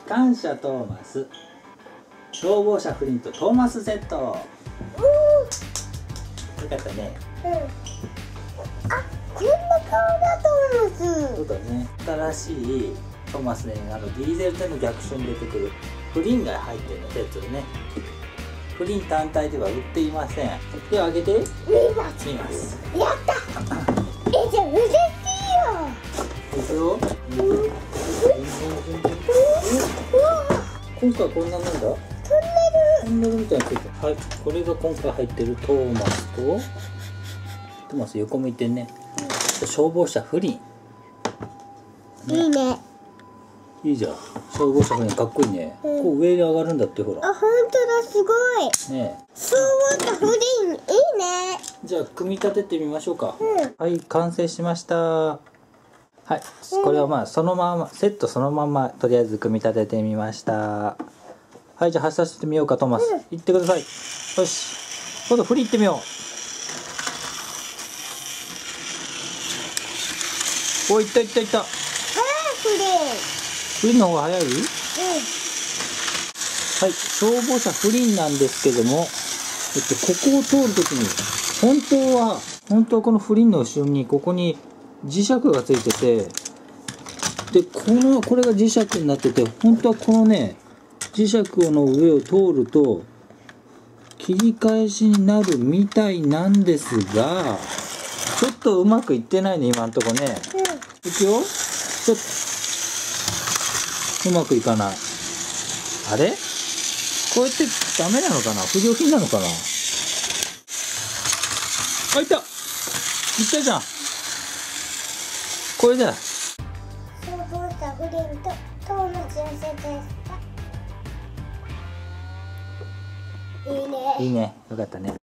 感謝トーマス消防車フリントトーマスセット。よかったね。 うん。あ、こんな顔だトーマス。 そうだね。新しいトーマスね、ディーゼルでの逆襲に出てくるフリンが入ってるのセットでね。フリン単体では売っていません。では開けて見ます。 やった。じゃあ嬉しいよ。 いくよ。今回こんなもんだ。トンネルみたいなついてる。はい、これが今回入ってるトーマスと、トーマス横向いてんね。消防車フリン。 いいね。 いいじゃん。消防車フリンかっこいいね。こう上に上がるんだってほら。 あ、本当だ、すごい。 ねえ。 消防車フリンいいね。 じゃあ組み立ててみましょうか。 うん。 はい、完成しました。はい、これはまあそのままセットそのままとりあえず組み立ててみました。はい、じゃあ発射してみようかトーマス。行ってください。よし。今度振り行ってみよう。お、行った行った行った。 フリン。 フリンの方が早い？はい、 うん。 消防車フリンなんですけども、ここを通るときに本当はこのフリンの後ろにここに磁石がついてて、でこれが磁石になってて、本当はこのね磁石の上を通ると切り返しになるみたいなんですが、ちょっとうまくいってないね今んとこね。いくよ。ちょっとうまくいかない。あれこうやってダメなのかな、不良品なのかな。あ、いったじゃん。これだ。 消防車フリンとトーマスのセットでした。いいね。 いいね、よかったね。